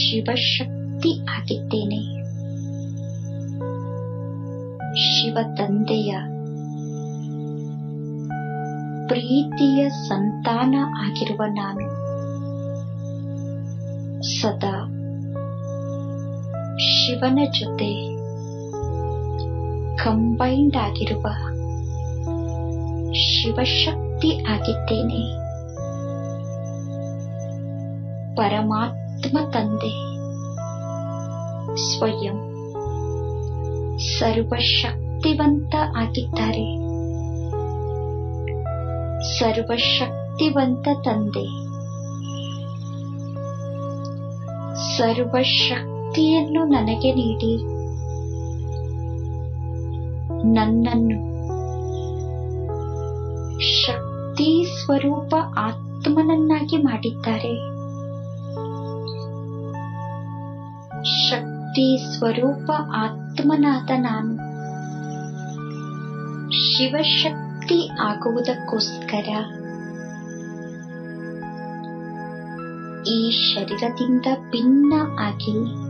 ಶಿವಶಕ್ತಿ ಆಗಿದ್ದೇನೆ. ಶಿವ ತಂದೆಯ ಪ್ರೀತಿಯ ಸಂತಾನ ಆಗಿರುವ ನಾನು ಸದಾ ಶಿವನ ಜೊತೆ ಕಂಬೈಂಡ್ ಆಗಿರುವ ಶಿವಶಕ್ತಿ ಆಗಿದ್ದೇನೆ. ಪರಮಾತ್ಮ ತಂದೆ ಸ್ವಯಂ ಸರ್ವಶಕ್ತಿವಂತ ಆಗಿದ್ದಾರೆ. ಸರ್ವಶಕ್ತಿವಂತ ತಂದೆ ಸರ್ವಶಕ್ತಿಯನ್ನು ನನಗೆ ನೀಡಿ ನನ್ನನ್ನು ಶಕ್ತಿ ಸ್ವರೂಪ ಆತ್ಮನನ್ನಾಗಿ ಮಾಡಿದ್ದಾರೆ. ಶಕ್ತಿ ಸ್ವರೂಪ ಆತ್ಮನಾದ ನಾನು ಶಿವಶಕ್ತಿ ಆಗುವುದಕ್ಕೋಸ್ಕರ ಈ ಶರೀರದಿಂದ ಭಿನ್ನ ಆಗಿ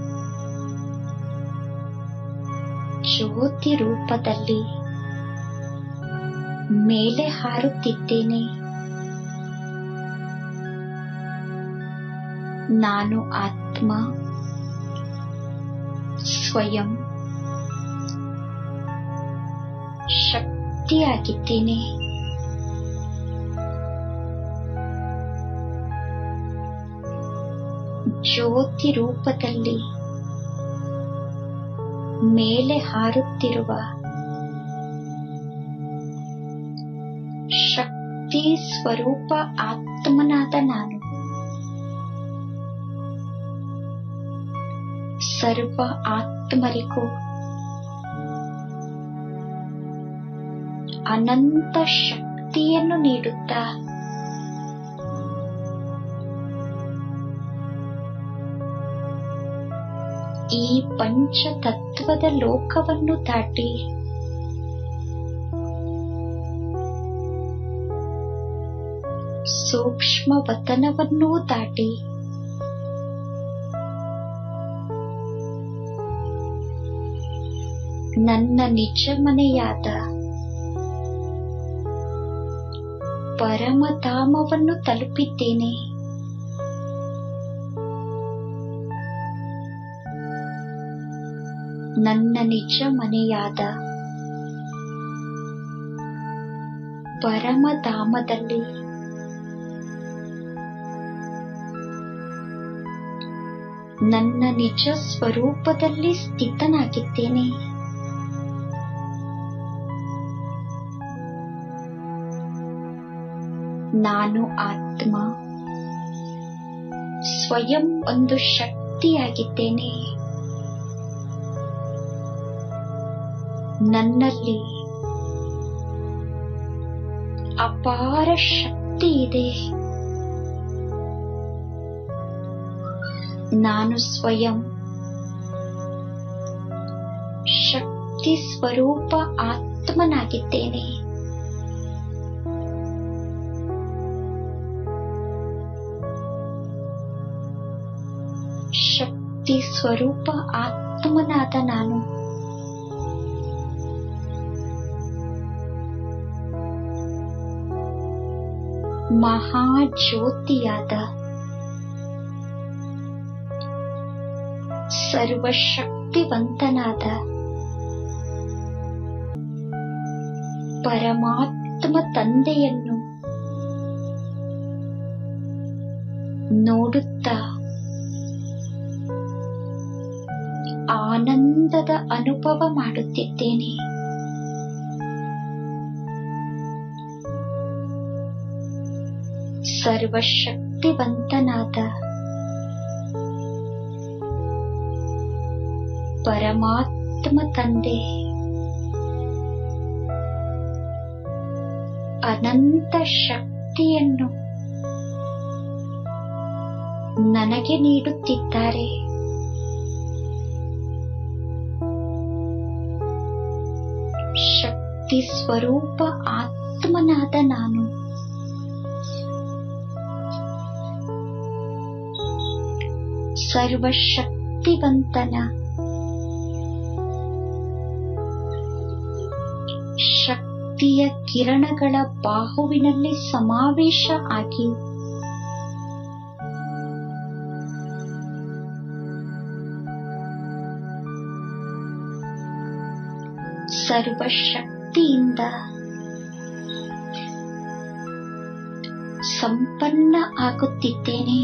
ಜ್ಯೋತಿ ರೂಪದಲ್ಲಿ ಮೇಲೆ ಹಾರುತ್ತಿದ್ದೇನೆ. ನಾನು ಆತ್ಮ ಸ್ವಯಂ ಶಕ್ತಿಯಾಗಿದ್ದೇನೆ. ಜ್ಯೋತಿ ರೂಪದಲ್ಲಿ ಮೇಲೆ ಹಾರುತ್ತಿರುವ ಶಕ್ತಿ ಸ್ವರೂಪ ಆತ್ಮನಾದ ನಾನು ಸರ್ವ ಆತ್ಮರಿಗೂ ಅನಂತ ಶಕ್ತಿಯನ್ನು ನೀಡುತ್ತಾ ಈ ಪಂಚತತ್ವದ ಲೋಕವನ್ನು ದಾಟಿ ಸೂಕ್ಷ್ಮ ವತನವನ್ನೂ ದಾಟಿ ನನ್ನ ನಿಜ ಮನೆಯಾದ ಪರಮಧಾಮವನ್ನು ತಲುಪಿದ್ದೇನೆ. ನನ್ನ ನಿಜ ಮನೆಯಾದ ಪರಮಧಾಮದಲ್ಲಿ ನನ್ನ ನಿಜ ಸ್ವರೂಪದಲ್ಲಿ ಸ್ಥಿತನಾಗಿದ್ದೇನೆ. ನಾನು ಆತ್ಮ ಸ್ವಯಂ ಒಂದು ಶಕ್ತಿಯಾಗಿದ್ದೇನೆ. ನನ್ನಲ್ಲಿ ಅಪಾರ ಶಕ್ತಿ ಇದೆ. ನಾನು ಸ್ವಯಂ ಶಕ್ತಿ ಸ್ವರೂಪ ಆತ್ಮನಾಗಿದ್ದೇನೆ. ಶಕ್ತಿ ಸ್ವರೂಪ ಆತ್ಮನಾದ ನಾನು ಮಹಾಜ್ಯೋತಿಯಾದ ಸರ್ವಶಕ್ತಿವಂತನಾದ ಪರಮಾತ್ಮ ತಂದೆಯನ್ನು ನೋಡುತ್ತಾ ಆನಂದದ ಅನುಭವ ಮಾಡುತ್ತಿದ್ದೇನೆ. ಸರ್ವಶಕ್ತಿವಂತನಾದ ಪರಮಾತ್ಮ ತಂದೆ ಅನಂತ ಶಕ್ತಿಯನ್ನು ನನಗೆ ನೀಡುತ್ತಿದ್ದಾರೆ. ಶಕ್ತಿ ಸ್ವರೂಪ ಆತ್ಮನಾದ ನಾನು ಸರ್ವಶಕ್ತಿವಂತನ ಶಕ್ತಿಯ ಕಿರಣಗಳ ಬಾಹುವಿನಲ್ಲಿ ಸಮಾವೇಶ ಆಗಿ ಸರ್ವಶಕ್ತಿಯಿಂದ ಸಂಪನ್ನ ಆಗುತ್ತಿದ್ದೇನೆ.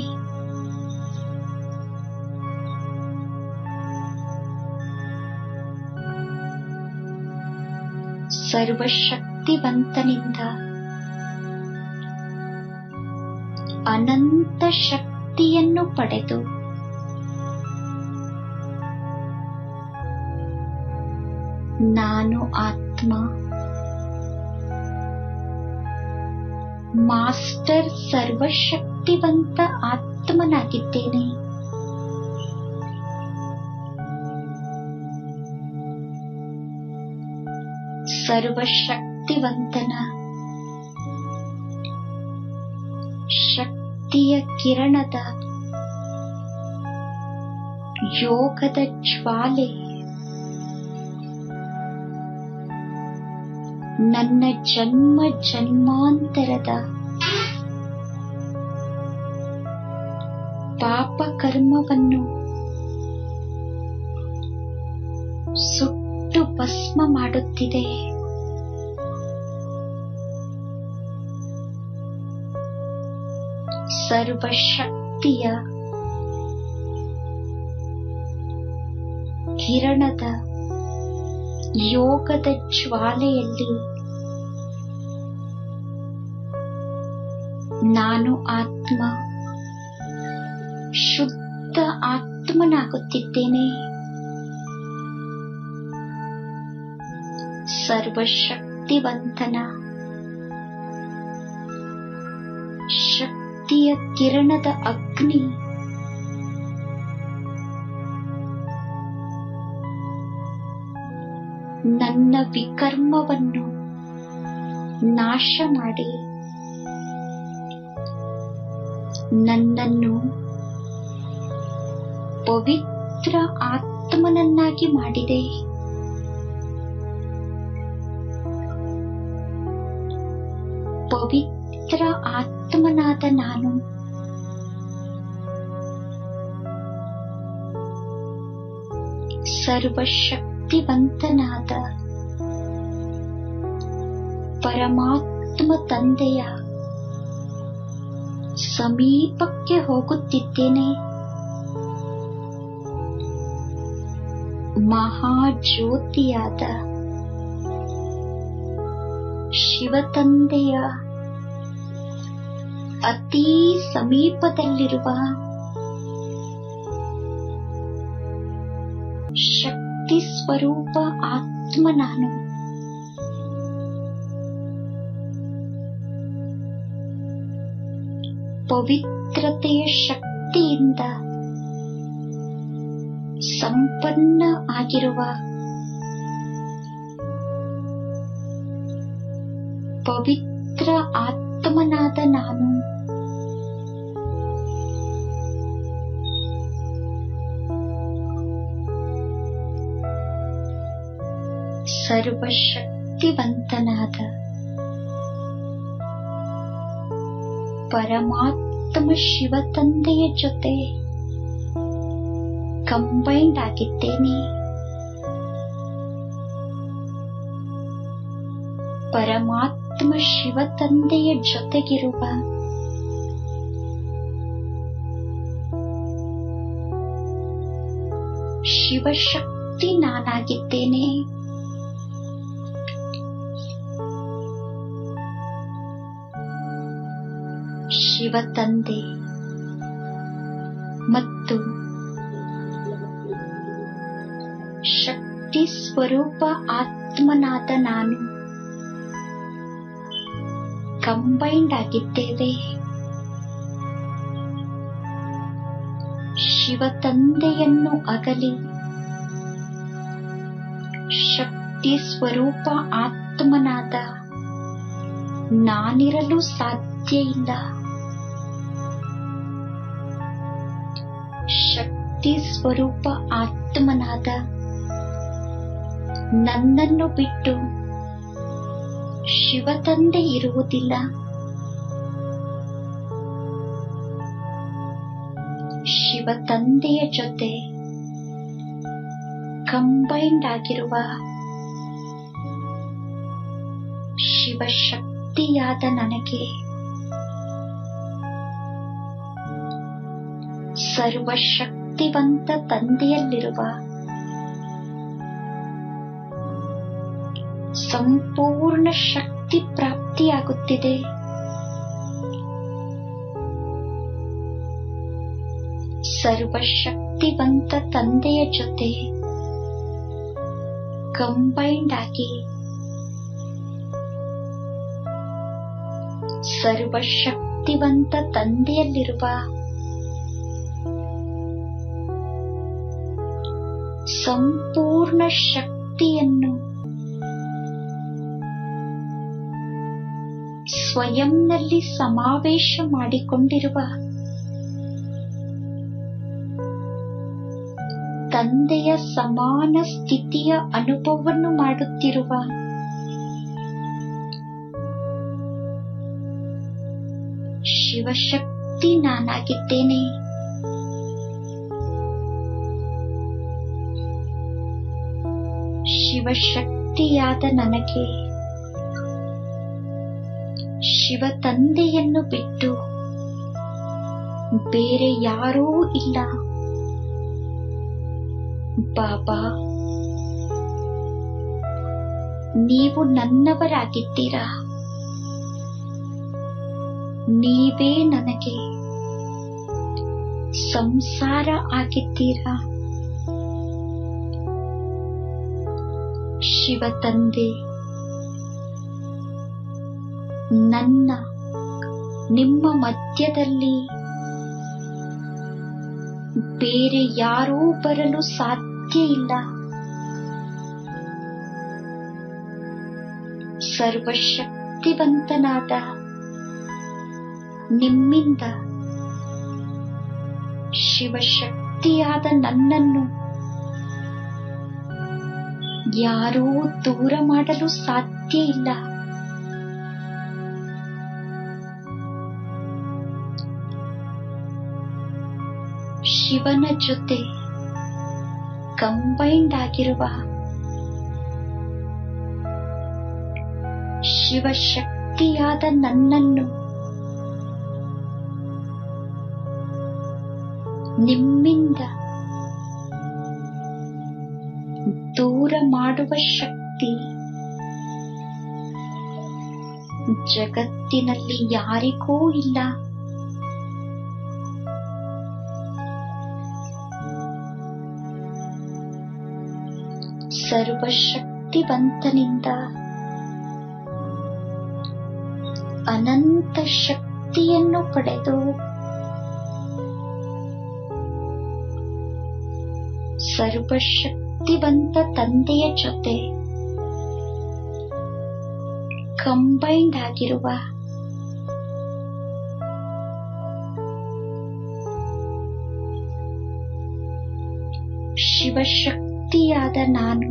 ಸರ್ವಶಕ್ತಿವಂತನಿಂದ ಅನಂತ ಶಕ್ತಿಯನ್ನು ಪಡೆದು ನಾನು ಆತ್ಮ ಮಾಸ್ಟರ್ ಸರ್ವಶಕ್ತಿವಂತ ಆತ್ಮನಾಗಿದ್ದೇನೆ. ಸರ್ವಶಕ್ತಿವಂತನ ಶಕ್ತಿಯ ಕಿರಣದ ಯೋಗದ ಜ್ವಾಲೆ ನನ್ನ ಜನ್ಮ ಜನ್ಮಾಂತರದ ಪಾಪ ಕರ್ಮವನ್ನು ಸುಟ್ಟು ಭಸ್ಮ ಮಾಡುತ್ತಿದೆ. ಸರ್ವಶಕ್ತಿಯ ಕಿರಣದ ಯೋಗದ ಜ್ವಾಲೆಯಲ್ಲಿ ನಾನು ಆತ್ಮ ಶುದ್ಧ ಆತ್ಮನಾಗುತ್ತಿದ್ದೇನೆ. ಸರ್ವಶಕ್ತಿವಂತನ ಶಕ್ತಿಯ ಕಿರಣದ ಅಗ್ನಿ ನನ್ನ ವಿಕರ್ಮವನ್ನು ನಾಶ ಮಾಡಿ ನನ್ನನ್ನು ಪವಿತ್ರ ಆತ್ಮನನ್ನಾಗಿ ಮಾಡಿದೆ. ಪವಿತ್ರ ಆತ್ಮನಾದ ನಾನು ಸರ್ವಶಕ್ತಿವಂತನಾದ ಪರಮಾತ್ಮ ತಂದೆಯ ಸಮೀಪಕ್ಕೆ ಹೋಗುತ್ತಿದ್ದೇನೆ. ಮಹಾಜ್ಯೋತಿಯಾದ ಶಿವತಂದೆಯ ಅತೀ ಸಮೀಪದಲ್ಲಿರುವ ಶಕ್ತಿ ಸ್ವರೂಪ ಆತ್ಮ ನಾನು. ಪವಿತ್ರತೆಯ ಶಕ್ತಿಯಿಂದ ಸಂಪನ್ನ ಆಗಿರುವ ಪವಿತ್ರ ಆತ್ಮನಾದ ನಾನು ಸರ್ವಶಕ್ತಿವಂತನಾದ ಪರಮಾತ್ಮ ಶಿವತಂದೆಯ ಜೊತೆ ಕಂಬೈಂಡ್ ಆಗಿದ್ದೇನೆ. ಪರಮಾತ್ಮ ಶಿವತಂದೆಯ ಜೊತೆಗಿರುವ ಶಿವಶಕ್ತಿ ನಾನಾಗಿದ್ದೇನೆ. ಶಿವತಂದೆ ಮತ್ತು ಶಕ್ತಿ ಸ್ವರೂಪ ಆತ್ಮನಾದ ನಾನು ಕಂಬೈಂಡ್ ಆಗಿದ್ದೇವೆ. ಶಿವತಂದೆಯನ್ನು ಅಗಲಿ ಶಕ್ತಿ ಸ್ವರೂಪ ಆತ್ಮನಾದ ನಾನಿರಲು ಸಾಧ್ಯ ಇಲ್ಲ. ಶಕ್ತಿ ಶಕ್ತಿ ಸ್ವರೂಪ ಆತ್ಮನಾದ ನನ್ನನ್ನು ಬಿಟ್ಟು ಶಿವ ತಂದೆ ಇರುವುದಿಲ್ಲ. ಶಿವ ತಂದೆಯ ಜೊತೆ ಕಂಬೈಂಡ್ ಆಗಿರುವ ಶಿವಶಕ್ತಿಯಾದ ನನಗೆ ಸರ್ವಶಕ್ತಿವಂತ ತಂದೆಯಲ್ಲಿರುವ ಸಂಪೂರ್ಣ ಶಕ್ತಿ ಪ್ರಾಪ್ತಿಯಾಗುತ್ತಿದೆ. ಸರ್ವಶಕ್ತಿವಂತ ತಂದೆಯ ಜೊತೆ ಕಂಬೈಂಡ್ ಆಗಿ ಸರ್ವಶಕ್ತಿವಂತ ತಂದೆಯಲ್ಲಿರುವ ಸಂಪೂರ್ಣ ಶಕ್ತಿಯನ್ನು ಸ್ವಯಂನಲ್ಲಿ ಸಮಾವೇಶ ಮಾಡಿಕೊಂಡಿರುವ ತಂದೆಯ ಸಮಾನ ಸ್ಥಿತಿಯ ಅನುಭವವನ್ನು ಮಾಡುತ್ತಿರುವ ಶಿವಶಕ್ತಿ ನಾನಾಗಿದ್ದೇನೆ. ಶಿವಶಕ್ತಿಯಾದ ನನಗೆ ಶಿವ ತಂದೆಯನ್ನು ಬಿಟ್ಟು ಬೇರೆ ಯಾರೂ ಇಲ್ಲ. ಬಾಬಾ, ನೀವು ನನ್ನವರಾಗಿದ್ದೀರಾ. ನೀವೇ ನನಗೆ ಸಂಸಾರ ಆಗಿದ್ದೀರಾ. ಶಿವ ತಂದೆ ನನ್ನ ನಿಮ್ಮ ಮಧ್ಯದಲ್ಲಿ ಬೇರೆ ಯಾರೂ ಬರಲು ಸಾಧ್ಯ ಇಲ್ಲ. ಸರ್ವಶಕ್ತಿವಂತನಾದ ನಿಮ್ಮಿಂದ ಶಿವಶಕ್ತಿಯಾದ ನನ್ನನ್ನು ಯಾರೂ ದೂರ ಮಾಡಲು ಸಾಧ್ಯ ಇಲ್ಲ. ಶಿವನ ಜೊತೆ ಕಂಬೈಂಡ್ ಆಗಿರುವ ಶಿವಶಕ್ತಿಯಾದ ನನ್ನನ್ನು ನಿಮ್ಮಿಂದ ದೂರ ಮಾಡುವ ಶಕ್ತಿ ಜಗತ್ತಿನಲ್ಲಿ ಯಾರಿಗೂ ಇಲ್ಲ. ಸರ್ವಶಕ್ತಿವಂತನಿಂದ ಅನಂತ ಶಕ್ತಿಯನ್ನು ಪಡೆದು ಸರ್ವಶಕ್ತಿವಂತ ತಂದೆಯ ಜೊತೆ ಕಂಬೈಂಡ್ ಆಗಿರುವ ಶಿವಶಕ್ತಿಯಾದ ನಾನು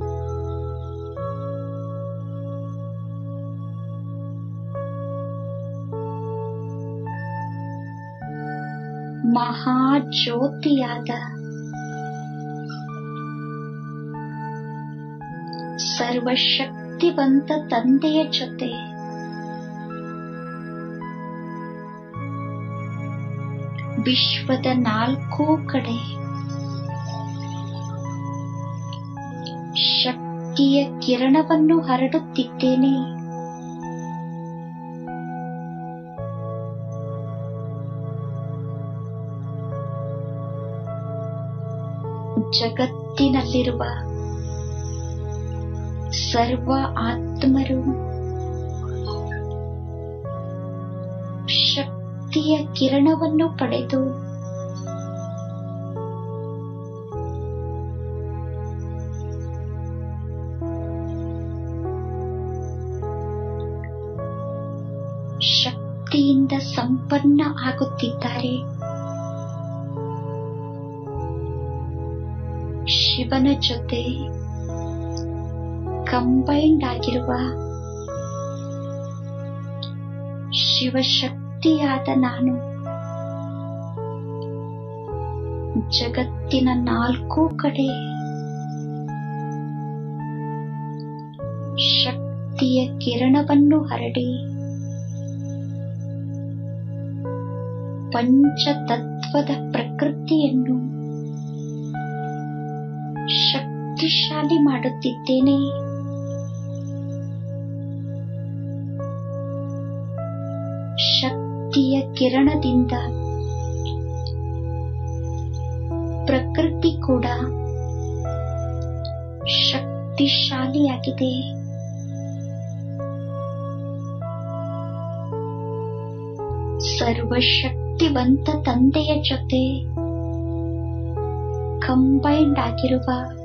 ಮಹಾಜ್ಯೋತಿಯಾದ ಸರ್ವಶಕ್ತಿವಂತ ತಂದೆಯ ಜೊತೆ ವಿಶ್ವದ 4 ಕಡೆ ಶಕ್ತಿಯ ಕಿರಣವನ್ನು ಹರಡುತ್ತಿದ್ದೇನೆ. ಜಗತ್ತಿನಲ್ಲಿರುವ ಸರ್ವ ಆತ್ಮರು ಶಕ್ತಿಯ ಕಿರಣವನ್ನು ಪಡೆದು ಶಕ್ತಿಯಿಂದ ಸಂಪನ್ನ ಆಗುತ್ತಿದ್ದಾರೆ. ಶಿವನ ಜೊತೆ ಕಂಬೈಂಡ್ ಆಗಿರುವ ಶಿವಶಕ್ತಿಯಾದ ನಾನು ಜಗತ್ತಿನ ನಾಲ್ಕು ಕಡೆ ಶಕ್ತಿಯ ಕಿರಣವನ್ನು ಹರಡಿ ಪಂಚತತ್ವದ ಪ್ರಕೃತಿಯನ್ನು ಶಕ್ತಿಶಾಲಿ ಮಾಡುತ್ತಿದ್ದೇನೆ. ಶಕ್ತಿಯ ಕಿರಣದಿಂದ ಪ್ರಕೃತಿ ಕೂಡ ಶಕ್ತಿಶಾಲಿಯಾಗಿದೆ. ಸರ್ವಶಕ್ತಿವಂತ ತಂದೆಯ ಜೊತೆ ಕಂಬೈಂಡ್ ಆಗಿರುವ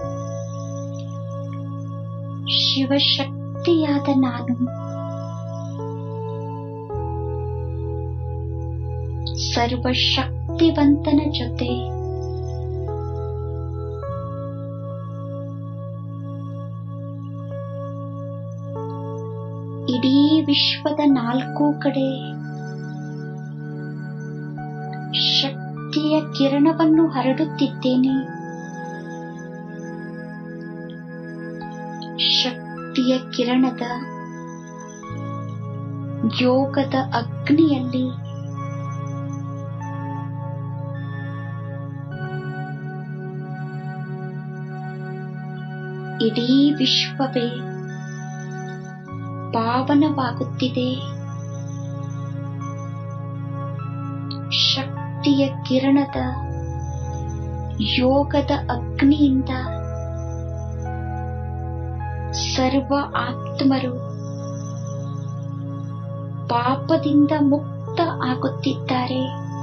ಶಿವಶಕ್ತಿಯಾದ ನಾನು ಸರ್ವಶಕ್ತಿವಂತನ ಜೊತೆ ಇಡೀ ವಿಶ್ವದ ನಾಲ್ಕು ಕಡೆ ಶಕ್ತಿಯ ಕಿರಣವನ್ನು ಹರಡುತ್ತಿದ್ದೇನೆ. ಶಕ್ತಿಯ ಕಿರಣದ ಯೋಗದ ಅಗ್ನಿಯಲ್ಲಿ ಇಡೀ ವಿಶ್ವವೇ ಪಾವನವಾಗುತ್ತಿದೆ. ಶಕ್ತಿಯ ಕಿರಣದ ಯೋಗದ ಅಗ್ನಿಯಿಂದ ಸರ್ವ ಆತ್ಮರು ಪಾಪದಿಂದ ಮುಕ್ತ ಆಗುತ್ತಿದ್ದಾರೆ.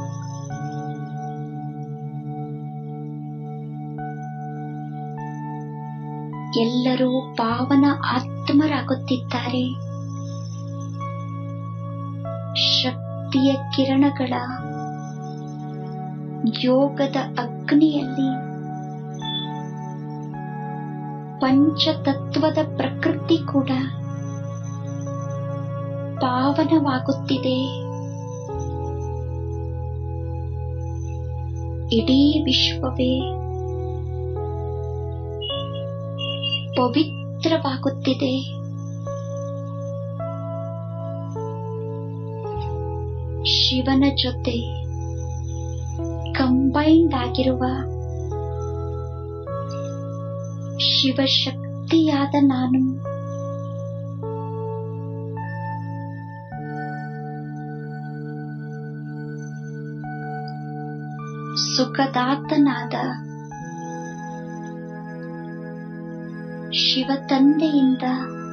ಎಲ್ಲರೂ ಪಾವನ ಆತ್ಮರಾಗುತ್ತಿದ್ದಾರೆ. ಶಕ್ತಿಯ ಕಿರಣಗಳ ಯೋಗದ ಅಗ್ನಿಯಲ್ಲಿ ಪಂಚತತ್ವದ ಪ್ರಕೃತಿ ಕೂಡ ಪಾವನವಾಗುತ್ತಿದೆ. ಇಡೀ ವಿಶ್ವವೇ ಪವಿತ್ರವಾಗುತ್ತಿದೆ. ಶಿವನ ಜೊತೆ ಕಂಬೈಂಡ್ ಆಗಿರುವ ಶಿವಶಕ್ತಿಯಾದ ನಾನು ಸುಖದಾತನಾದ ಶಿವ ತಂದೆಯಿಂದ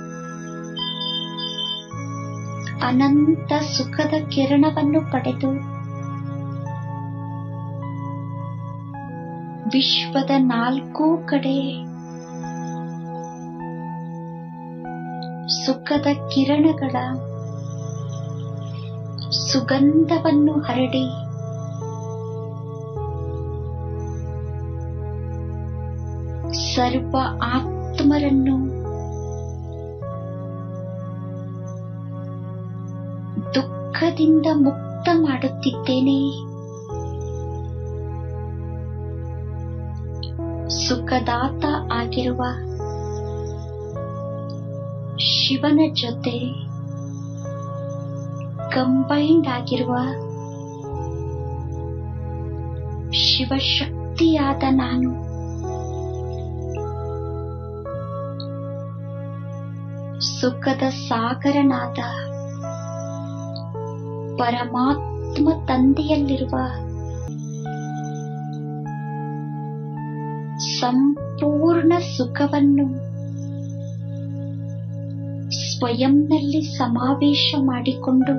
ಅನಂತ ಸುಖದ ಕಿರಣವನ್ನು ಪಡೆದು ವಿಶ್ವದ ನಾಲ್ಕೂ ಕಡೆ ಸುಖದ ಕಿರಣಗಳ ಸುಗಂಧವನ್ನು ಹರಡಿ ಸರ್ವ ಆತ್ಮರನ್ನು ದುಃಖದಿಂದ ಮುಕ್ತ ಮಾಡುತ್ತಿದ್ದೇನೆ. ಸುಖದಾತ ಆಗಿರುವ ಶಿವನ ಜೊತೆ ಕಂಬೈಂಡ್ ಆಗಿರುವ ಶಿವಶಕ್ತಿಯಾದ ನಾನು ಸುಖದ ಸಾಗರನಾದ ಪರಮಾತ್ಮ ತಂದೆಯಲ್ಲಿರುವ ಸಂಪೂರ್ಣ ಸುಖವನ್ನು ಸ್ವಯಂನಲ್ಲಿ ಸಮಾವೇಶ ಮಾಡಿಕೊಂಡು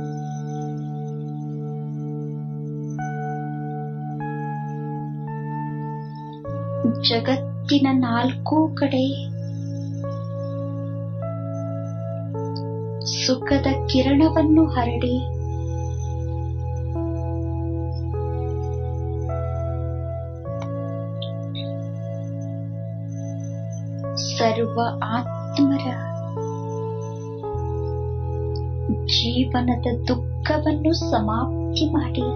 ಜಗತ್ತಿನ ನಾಲ್ಕೂ ಕಡೆ ಸುಖದ ಕಿರಣವನ್ನು ಹರಡಿ ಸರ್ವ ಆತ್ಮರ ಜೀವನದ ದುಃಖವನ್ನು ಸಮಾಪ್ತಿ ಮಾಡಿ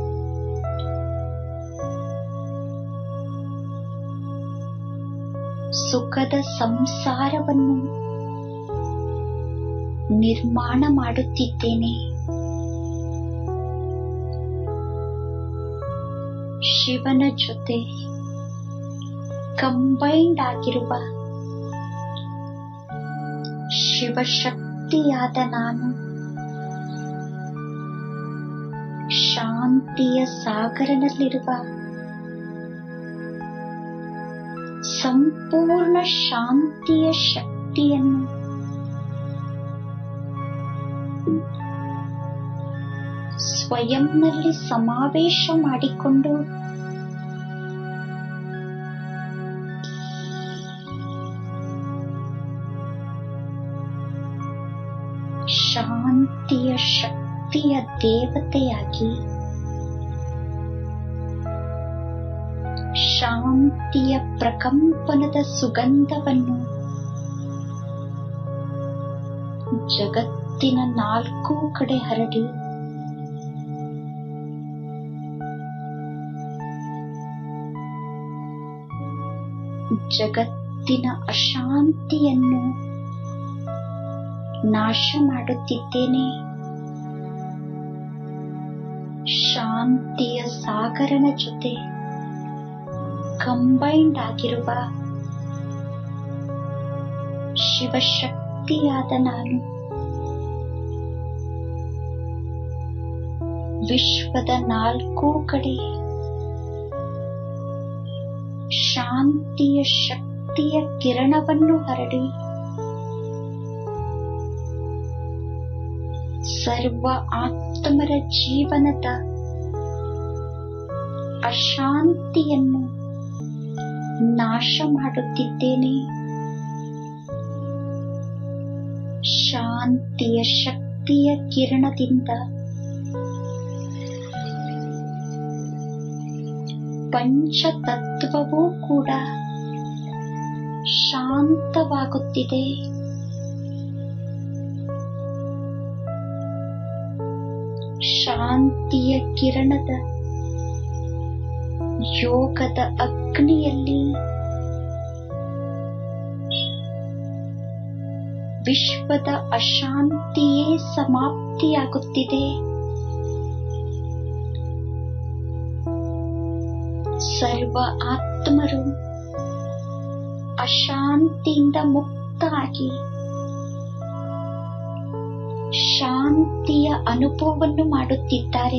ಸುಖದ ಸಂಸಾರವನ್ನು ನಿರ್ಮಾಣ ಮಾಡುತ್ತಿದ್ದೇನೆ. ಶಿವನ ಜೊತೆ ಕಂಬೈಂಡ್ ಆಗಿರುವ ಶಿವಶಕ್ತಿಯಾದ ನಾನು ಶಾಂತಿಯ ಸಾಗರನಲ್ಲಿರುವ ಸಂಪೂರ್ಣ ಶಾಂತಿಯ ಶಕ್ತಿಯನ್ನು ಸ್ವಯಂನಲ್ಲಿ ಸಮಾವೇಶ ಮಾಡಿಕೊಂಡು ಶಾಂತಿಯ ಶಕ್ತಿಯ ದೇವತೆಯಾಗಿ ಶಾಂತಿಯ ಪ್ರಕಂಪನದ ಸುಗಂಧವನ್ನು ಜಗತ್ತಿನ 4 ಕಡೆ ಹರಡಿ ಜಗತ್ತಿನ ಅಶಾಂತಿಯನ್ನು ನಾಶ ಮಾಡುತ್ತಿದ್ದೇನೆ. ಶಾಂತಿಯ ಸಾಗರನ ಜೊತೆ ಕಂಬೈಂಡ್ ಆಗಿರುವ ಶಿವಶಕ್ತಿಯಾದ ನಾನು ವಿಶ್ವದ 4 ಕಡೆ ಶಾಂತಿಯ ಶಕ್ತಿಯ ಕಿರಣವನ್ನು ಹರಡಿ ಸರ್ವ ಆತ್ಮರ ಜೀವನದ ಅಶಾಂತಿಯನ್ನು ನಾಶ ಮಾಡುತ್ತಿದ್ದೇನೆ. ಶಾಂತಿಯ ಶಕ್ತಿಯ ಕಿರಣದಿಂದ ಪಂಚತತ್ವವೂ ಕೂಡ ಶಾಂತವಾಗುತ್ತಿದೆ. ಶಾಂತಿಯ ಕಿರಣದ ಯೋಗದ ಅಗ್ನಿಯಲ್ಲಿ ವಿಶ್ವದ ಅಶಾಂತಿಯೇ ಸಮಾಪ್ತಿಯಾಗುತ್ತಿದೆ. ಸರ್ವ ಆತ್ಮರು ಅಶಾಂತಿಯಿಂದ ಮುಕ್ತರಾಗಿ ಶಾಂತಿಯ ಅನುಭವವನ್ನು ಮಾಡುತ್ತಿದ್ದಾರೆ.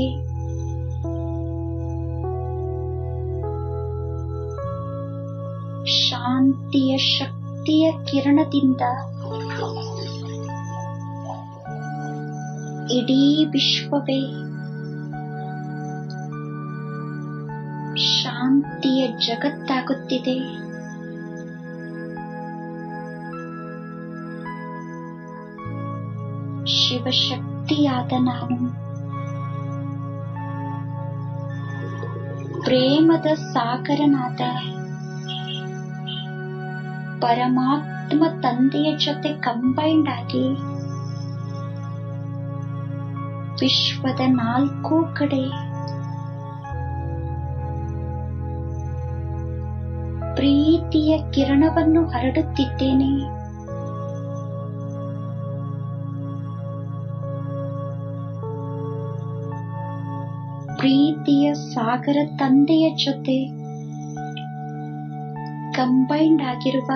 ಶಾಂತಿಯ ಶಕ್ತಿಯ ಕಿರಣದಿಂದ ಇಡೀ ವಿಶ್ವವೇ ಶಾಂತಿಯ ಜಗತ್ತಾಗುತ್ತಿದೆ. ಶಿವಶಕ್ತಿಯಾದ ನಾನು ಪ್ರೇಮದ ಸಾಗರನಾದ ಪರಮಾತ್ಮ ತಂದೆಯ ಜೊತೆ ಕಂಬೈಂಡ್ ಆಗಿ ವಿಶ್ವದ 4 ಕಡೆ ಪ್ರೀತಿಯ ಕಿರಣವನ್ನು ಹರಡುತ್ತಿದ್ದೇನೆ. ಪ್ರೀತಿಯ ಸಾಗರ ತಂದೆಯ ಜೊತೆ ಕಂಬೈಂಡ್ ಆಗಿರುವ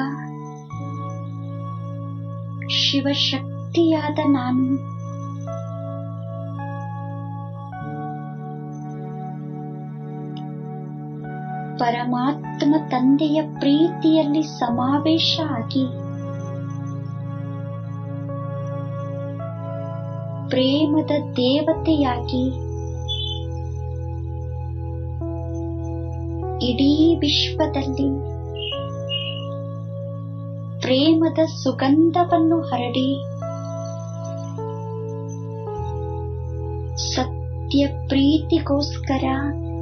ಶಿವಶಕ್ತಿಯಾದ ನಾನು ಪರಮಾತ್ಮ ತಂದೆಯ ಪ್ರೀತಿಯಲ್ಲಿ ಸಮಾವೇಶ ಆಗಿ ಪ್ರೇಮದ ದೇವತೆಯಾಗಿ ಇಡೀ ವಿಶ್ವದಲ್ಲಿ ಪ್ರೇಮದ ಸುಗಂಧವನ್ನು ಹರಡಿ ಸತ್ಯ ಪ್ರೀತಿಗೋಸ್ಕರ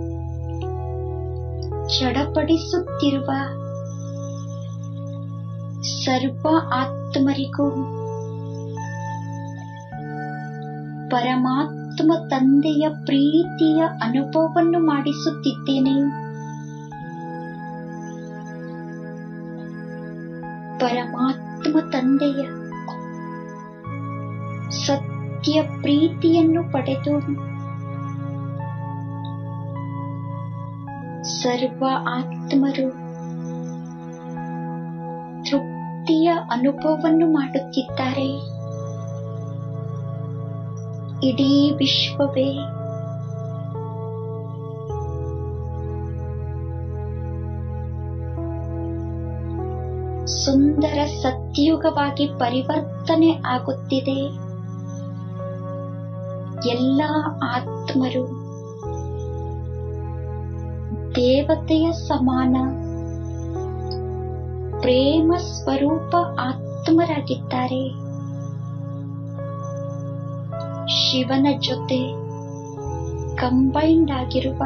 ಚಡಪಡಿಸುತ್ತಿರುವ ಸರ್ವ ಆತ್ಮರಿಗೂ ಪರಮಾತ್ಮ ತಂದೆಯ ಪ್ರೀತಿಯ ಅನುಭವವನ್ನು ಮಾಡಿಸುತ್ತಿದ್ದೇನೆ. ಪರಮಾತ್ಮ ತಂದೆಯ ಸತ್ಯ ಪ್ರೀತಿಯನ್ನು ಪಡೆದು ಸರ್ವ ಆತ್ಮರು ತೃಪ್ತಿಯ ಅನುಭವವನ್ನು ಮಾಡುತ್ತಿದ್ದಾರೆ. ಇಡೀ ವಿಶ್ವವೇ ಸುಂದರ ಸತ್ಯುಗವಾಗಿ ಪರಿವರ್ತನೆ ಆಗುತ್ತಿದೆ. ಎಲ್ಲ ಆತ್ಮರು ದೇವತೆಯ ಸಮಾನ ಪ್ರೇಮ ಸ್ವರೂಪ ಆತ್ಮರಾಗಿದ್ದಾರೆ. ಶಿವನ ಜೊತೆ ಕಂಬೈಂಡ್ ಆಗಿರುವ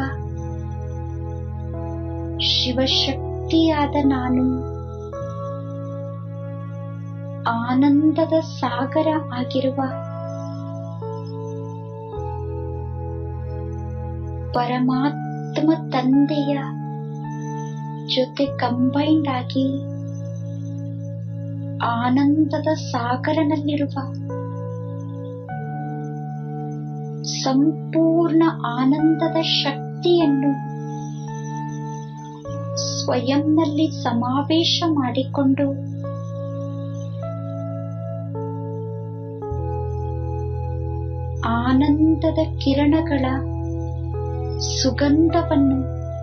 ಶಿವಶಕ್ತಿಯಾದ ನಾನು ಆನಂದದ ಸಾಗರ ಆಗಿರುವ ಪರಮಾತ್ಮ ತಂದೆಯ ಜೊತೆ ಕಂಬೈಂಡ್ ಆಗಿ ಆನಂದದ ಸಾಗರನಲ್ಲಿರುವ ಸಂಪೂರ್ಣ ಆನಂದದ ಶಕ್ತಿಯನ್ನು ಸ್ವಯಂನಲ್ಲಿ ಸಮಾವೇಶ ಮಾಡಿಕೊಂಡು ಆನಂದದ ಕಿರಣಗಳ ಸುಗಂಧವನ್ನು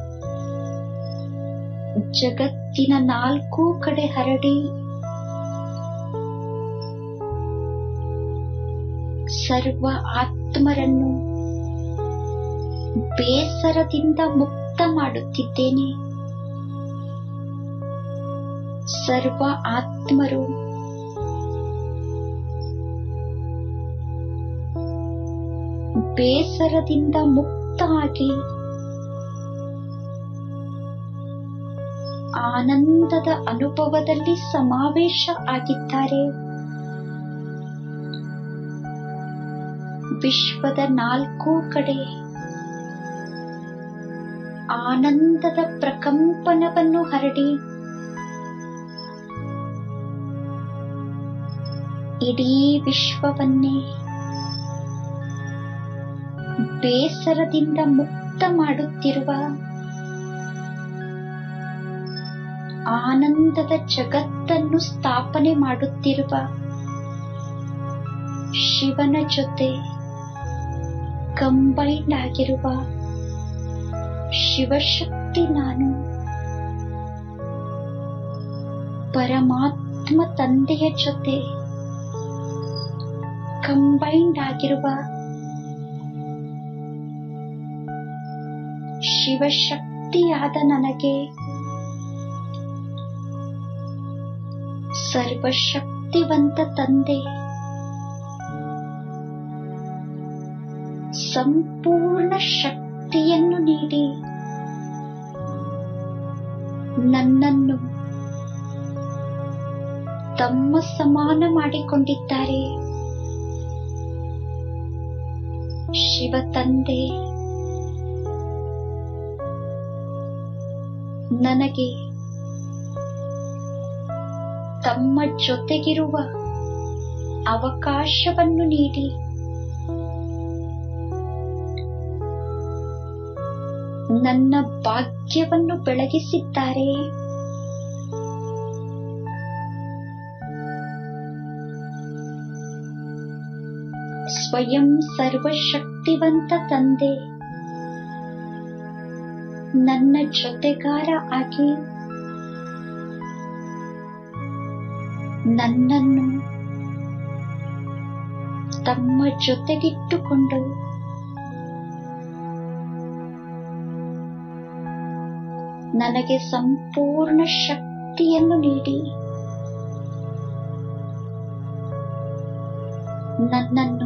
ಜಗತ್ತಿನ 4 ಕಡೆ ಹರಡಿ ಸರ್ವ ಆತ್ಮರನ್ನು ಬೇಸರದಿಂದ ಮುಕ್ತ ಮಾಡುತ್ತಿದ್ದೇನೆ. ಸರ್ವ ಆತ್ಮರು ಬೇಸರದಿಂದ ಮುಕ್ತ ಆಗಿ ಆನಂದದ ಅನುಭವದಲ್ಲಿ ಸಮಾವೇಶ ಆಗಿದ್ದಾರೆ. ವಿಶ್ವದ 4 ಕಡೆ ಆನಂದದ ಪ್ರಕಂಪನವನ್ನು ಹರಡಿ ಇಡೀ ವಿಶ್ವವನ್ನೇ ಬೇಸರದಿಂದ ಮುಕ್ತ ಮಾಡುತ್ತಿರುವ ಆನಂದದ ಜಗತ್ತನ್ನು ಸ್ಥಾಪನೆ ಮಾಡುತ್ತಿರುವ ಶಿವನ ಜೊತೆ ಕಂಬೈಂಡ್ ಆಗಿರುವ ಶಿವಶಕ್ತಿ ನಾನು ಪರಮಾತ್ಮ ತಂದೆಯ ಜೊತೆ ಕಂಬೈಂಡ್ ಆಗಿರುವ ಶಿವಶಕ್ತಿಯಾದ ನನಗೆ ಸರ್ವಶಕ್ತಿವಂತ ತಂದೆ ಸಂಪೂರ್ಣ ಶಕ್ತಿಯನ್ನು ನೀಡಿ ನನ್ನನ್ನು ತಮ್ಮ ಸಮಾನ ಮಾಡಿಕೊಂಡಿದ್ದಾರೆ. ಶಿವ ತಂದೆ ನನಗೆ ತಮ್ಮ ಜೊತೆಗಿರುವ ಅವಕಾಶವನ್ನು ನೀಡಿ ನನ್ನ ಭಾಗ್ಯವನ್ನು ಬೆಳಗಿಸಿದ್ದಾರೆ. ಸ್ವಯಂ ಸರ್ವಶಕ್ತಿವಂತ ತಂದೆ ನನ್ನ ಜೊತೆಗಾರ ಆಗಿ ನನ್ನನ್ನು ತಮ್ಮ ಜೊತೆಗಿಟ್ಟುಕೊಂಡು ನನಗೆ ಸಂಪೂರ್ಣ ಶಕ್ತಿಯನ್ನು ನೀಡಿ ನನ್ನನ್ನು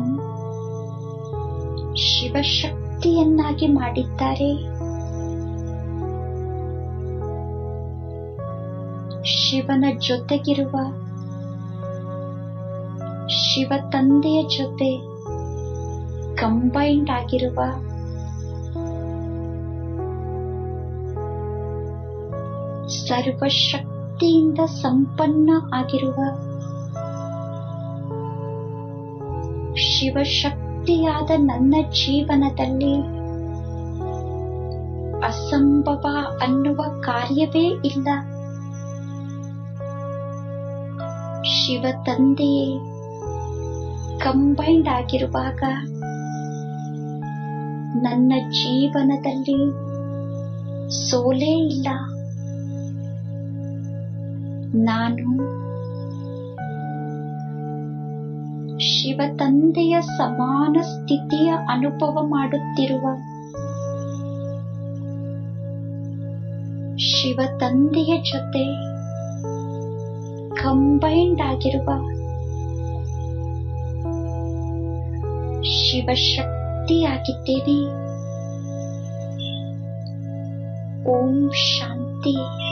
ಶಿವಶಕ್ತಿಯನ್ನಾಗಿ ಮಾಡಿದ್ದಾರೆ. ಶಿವನ ಜೊತೆಗಿರುವ ಶಿವ ತಂದೆಯ ಜೊತೆ ಕಂಬೈನ್ಡ್ ಆಗಿರುವ ಸರ್ವಶಕ್ತಿಯಿಂದ ಸಂಪನ್ನ ಆಗಿರುವ ಶಿವಶಕ್ತಿಯಾದ ನನ್ನ ಜೀವನದಲ್ಲಿ ಅಸಂಭವ ಅನ್ನುವ ಕಾರ್ಯವೇ ಇಲ್ಲ. ಶಿವ ತಂದೆಯೇ ಕಂಬೈನ್ಡ್ ಆಗಿರುವಾಗ ನನ್ನ ಜೀವನದಲ್ಲಿ ಸೋಲೇ ಇಲ್ಲ. ನಾನು ಶಿವ ತಂದೆಯ ಸಮಾನ ಸ್ಥಿತಿಯ ಅನುಭವ ಮಾಡುತ್ತಿರುವ ಶಿವ ತಂದೆಯ ಜೊತೆ ಕಂಬೈನ್ಡ್ ಆಗಿರುವ ಶಿವಶಕ್ತಿಯಾಗಿದ್ದೇನೆ. ಓಂ ಶಾಂತಿ.